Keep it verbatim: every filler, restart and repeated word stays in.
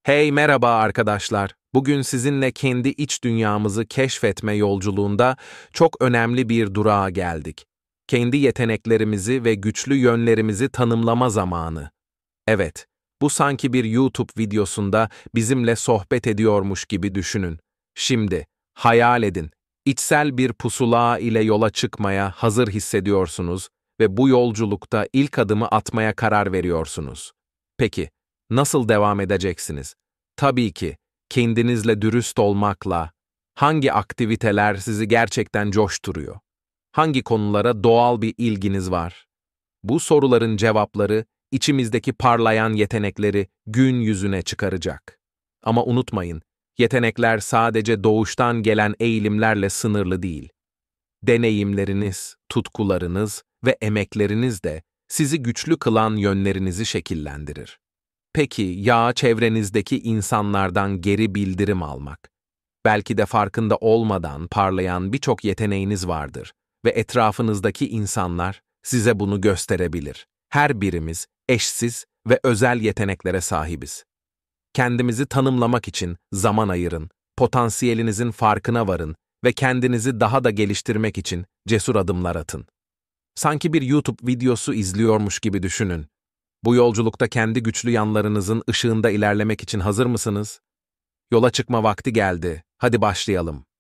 Hey merhaba arkadaşlar. Bugün sizinle kendi iç dünyamızı keşfetme yolculuğunda çok önemli bir durağa geldik. Kendi yeteneklerimizi ve güçlü yönlerimizi tanımlama zamanı. Evet, bu sanki bir YouTube videosunda bizimle sohbet ediyormuş gibi düşünün. Şimdi, hayal edin. İçsel bir pusula ile yola çıkmaya hazır hissediyorsunuz ve bu yolculukta ilk adımı atmaya karar veriyorsunuz. Peki, nasıl devam edeceksiniz? Tabii ki, kendinizle dürüst olmakla, hangi aktiviteler sizi gerçekten coşturuyor? Hangi konulara doğal bir ilginiz var? Bu soruların cevapları, içimizdeki parlayan yetenekleri gün yüzüne çıkaracak. Ama unutmayın, yetenekler sadece doğuştan gelen eğilimlerle sınırlı değil. Deneyimleriniz, tutkularınız ve emekleriniz de sizi güçlü kılan yönlerinizi şekillendirir. Peki ya çevrenizdeki insanlardan geri bildirim almak? Belki de farkında olmadan parlayan birçok yeteneğiniz vardır ve etrafınızdaki insanlar size bunu gösterebilir. Her birimiz eşsiz ve özel yeteneklere sahibiz. Kendimizi tanımlamak için zaman ayırın, potansiyelinizin farkına varın ve kendinizi daha da geliştirmek için cesur adımlar atın. Sanki bir YouTube videosu izliyormuş gibi düşünün. Bu yolculukta kendi güçlü yanlarınızın ışığında ilerlemek için hazır mısınız? Yola çıkma vakti geldi. Hadi başlayalım.